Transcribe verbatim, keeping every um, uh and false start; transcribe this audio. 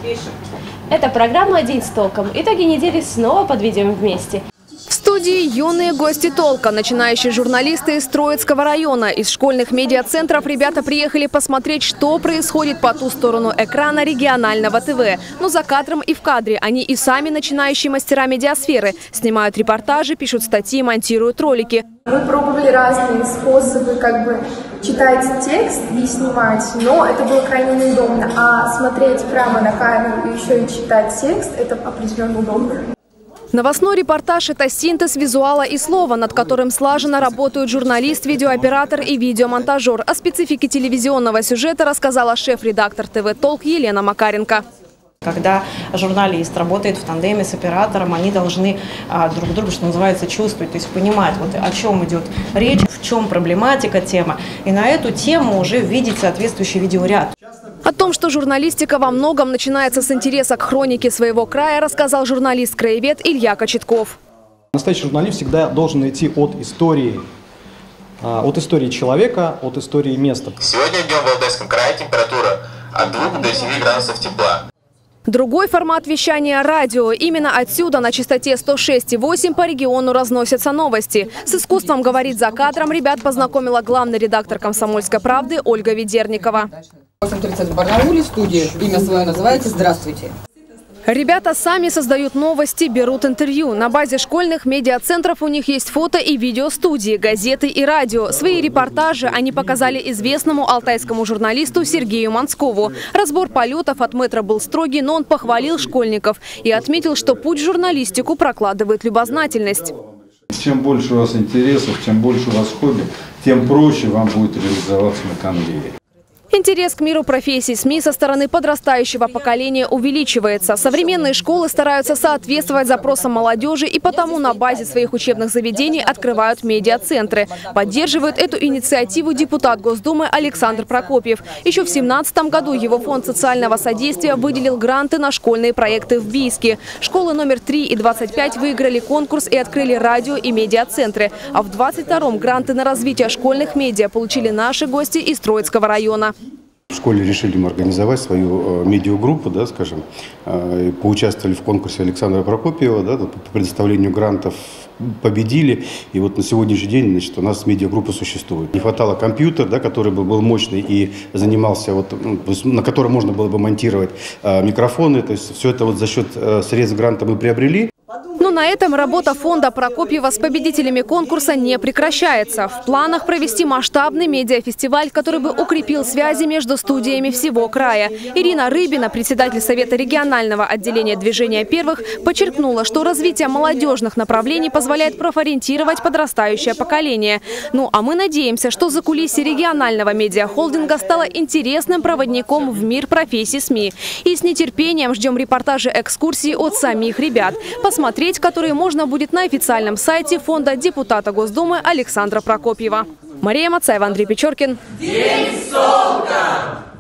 Это программа «День с толком». Итоги недели снова подведем вместе. В студии юные гости толка, начинающие журналисты из Троицкого района. Из школьных медиацентров ребята приехали посмотреть, что происходит по ту сторону экрана регионального ТВ. Но за кадром и в кадре они и сами начинающие мастера медиасферы. Снимают репортажи, пишут статьи, монтируют ролики. Мы пробовали разные способы как бы читать текст и снимать, но это было крайне неудобно. А смотреть прямо на камеру и еще и читать текст – это определенно удобно. Новостной репортаж – это синтез визуала и слова, над которым слаженно работают журналист, видеооператор и видеомонтажер. О специфике телевизионного сюжета рассказала шеф-редактор ТВ «Толк» Елена Макаренко. Когда журналист работает в тандеме с оператором, они должны а, друг друга, что называется, чувствовать, то есть понимать, вот, о чем идет речь, в чем проблематика, тема. И на эту тему уже видеть соответствующий видеоряд. О том, что журналистика во многом начинается с интереса к хронике своего края, рассказал журналист-краевед Илья Кочетков. Настоящий журналист всегда должен идти от истории, от истории человека, от истории места. Сегодня днем в Алтайском крае температура от двух до семи градусов тепла. Другой формат вещания – радио. Именно отсюда на частоте сто шесть и восемь по региону разносятся новости. С искусством говорить за кадром ребят познакомила главный редактор «Комсомольской правды» Ольга Ведерникова. восемь тридцать в Барнауле, в студии. Имя свое называете «Здравствуйте». Ребята сами создают новости, берут интервью. На базе школьных медиацентров у них есть фото- и видеостудии, газеты и радио. Свои репортажи они показали известному алтайскому журналисту Сергею Манскову. Разбор полетов от мэтра был строгий, но он похвалил школьников и отметил, что путь в журналистику прокладывает любознательность. Чем больше у вас интересов, чем больше у вас хобби, тем проще вам будет реализоваться на конвейере. Интерес к миру профессий СМИ со стороны подрастающего поколения увеличивается. Современные школы стараются соответствовать запросам молодежи и потому на базе своих учебных заведений открывают медиацентры. Поддерживает эту инициативу депутат Госдумы Александр Прокопьев. Еще в две тысячи семнадцатом году его фонд социального содействия выделил гранты на школьные проекты в Бийске. Школы номер три и двадцать пять выиграли конкурс и открыли радио и медиацентры. А в двадцать втором гранты на развитие школьных медиа получили наши гости из Троицкого района. В школе решили мы организовать свою медиагруппу, да, скажем, поучаствовали в конкурсе Александра Прокопьева, да, по предоставлению грантов, победили. И вот на сегодняшний день, значит, у нас медиагруппа существует. Не хватало компьютера, да, который бы был мощный и занимался, вот, на котором можно было бы монтировать микрофоны. То есть все это вот за счет средств гранта мы приобрели. Но на этом работа фонда Прокопьева с победителями конкурса не прекращается. В планах провести масштабный медиафестиваль, который бы укрепил связи между студиями всего края. Ирина Рыбина, председатель Совета регионального отделения движения первых, подчеркнула, что развитие молодежных направлений позволяет профориентировать подрастающее поколение. Ну а мы надеемся, что закулисье регионального медиахолдинга стало интересным проводником в мир профессий СМИ. И с нетерпением ждем репортажи экскурсии от самих ребят, посмотреть которые можно будет на официальном сайте фонда депутата Госдумы Александра Прокопьева. Мария Мацаева, Андрей Печоркин. День с толком!